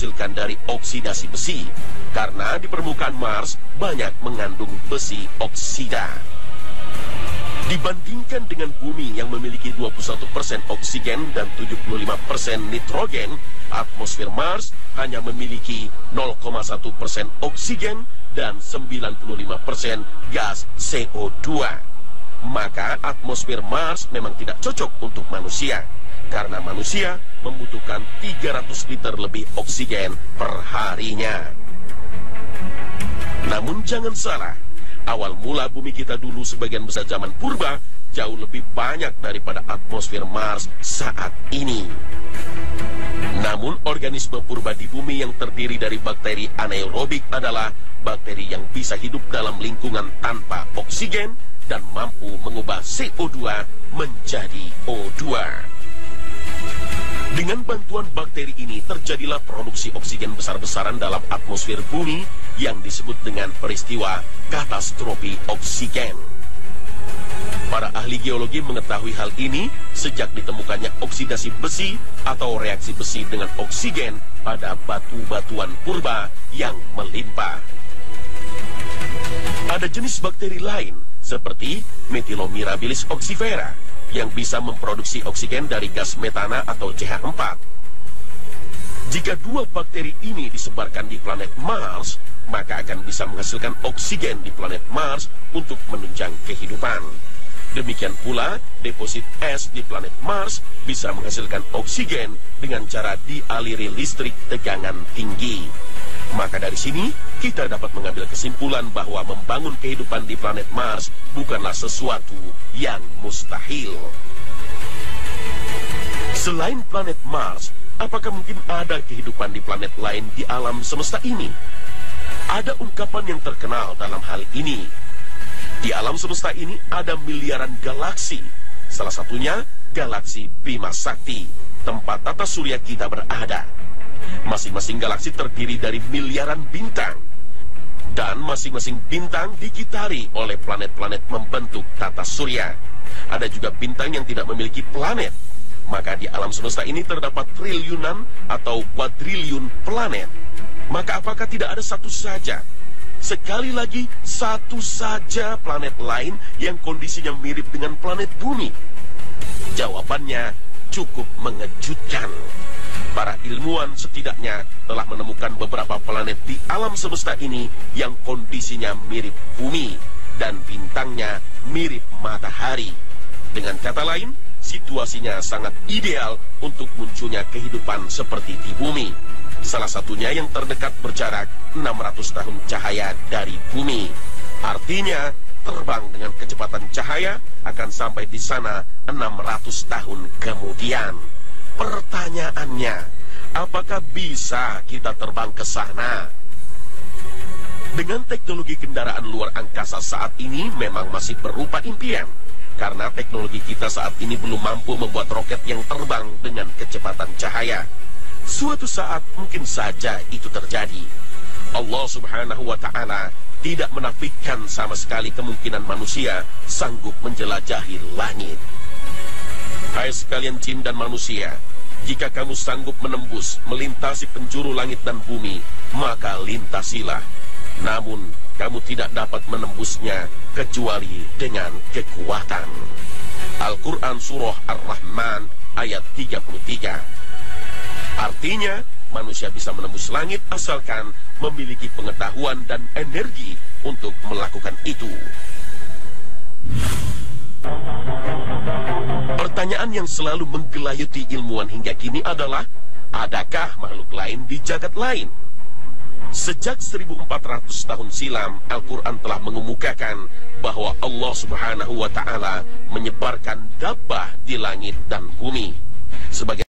dihasilkan dari oksidasi besi, karena di permukaan Mars banyak mengandung besi oksida. Dibandingkan dengan bumi yang memiliki 21% oksigen dan 75% nitrogen, atmosfer Mars hanya memiliki 0,1% oksigen dan 95% gas CO2. Maka atmosfer Mars memang tidak cocok untuk manusia, karena manusia membutuhkan 300 liter lebih oksigen per harinya. Namun jangan salah, awal mula bumi kita dulu sebagian besar zaman purba jauh lebih banyak daripada atmosfer Mars saat ini. Namun organisme purba di bumi yang terdiri dari bakteri anaerobik adalah bakteri yang bisa hidup dalam lingkungan tanpa oksigen dan mampu mengubah CO2 menjadi O2. Dengan bantuan bakteri ini terjadilah produksi oksigen besar-besaran dalam atmosfer bumi yang disebut dengan peristiwa katastrofi oksigen. Para ahli geologi mengetahui hal ini sejak ditemukannya oksidasi besi atau reaksi besi dengan oksigen pada batu-batuan purba yang melimpah. Ada jenis bakteri lain seperti Methylomirabilis oxyphera yang bisa memproduksi oksigen dari gas metana atau CH4. Jika dua bakteri ini disebarkan di planet Mars, maka akan bisa menghasilkan oksigen di planet Mars untuk menunjang kehidupan. Demikian pula, deposit es di planet Mars bisa menghasilkan oksigen dengan cara dialiri listrik tegangan tinggi. Maka dari sini, kita dapat mengambil kesimpulan bahwa membangun kehidupan di planet Mars bukanlah sesuatu yang mustahil. Selain planet Mars, apakah mungkin ada kehidupan di planet lain di alam semesta ini? Ada ungkapan yang terkenal dalam hal ini. Di alam semesta ini ada miliaran galaksi. Salah satunya galaksi Bima Sakti, tempat tata surya kita berada. Masing-masing galaksi terdiri dari miliaran bintang. Dan masing-masing bintang dikitari oleh planet-planet membentuk tata surya. Ada juga bintang yang tidak memiliki planet. Maka di alam semesta ini terdapat triliunan atau kuadriliun planet. Maka apakah tidak ada satu saja? Sekali lagi, satu saja planet lain yang kondisinya mirip dengan planet bumi? Jawabannya cukup mengejutkan. Para ilmuwan setidaknya telah menemukan beberapa planet di alam semesta ini yang kondisinya mirip bumi dan bintangnya mirip matahari. Dengan kata lain, situasinya sangat ideal untuk munculnya kehidupan seperti di bumi. Salah satunya yang terdekat berjarak 600 tahun cahaya dari bumi. Artinya, terbang dengan kecepatan cahaya akan sampai di sana 600 tahun kemudian. Pertanyaannya, apakah bisa kita terbang ke sana? Dengan teknologi kendaraan luar angkasa saat ini memang masih berupa impian, karena teknologi kita saat ini belum mampu membuat roket yang terbang dengan kecepatan cahaya. Suatu saat mungkin saja itu terjadi. Allah Subhanahu wa Ta'ala tidak menafikan sama sekali kemungkinan manusia sanggup menjelajahi langit. Hai sekalian jin dan manusia, jika kamu sanggup menembus, melintasi penjuru langit dan bumi, maka lintasilah. Namun, kamu tidak dapat menembusnya kecuali dengan kekuatan. Al-Quran Surah Ar-Rahman ayat 33. Artinya, manusia bisa menembus langit asalkan memiliki pengetahuan dan energi untuk melakukan itu. Pertanyaan yang selalu menggelayuti ilmuwan hingga kini adalah, adakah makhluk lain di jagat lain? Sejak 1400 tahun silam, Al-Quran telah mengemukakan bahwa Allah Subhanahu wa Ta'ala menyebarkan dabbah di langit dan bumi. Sebagai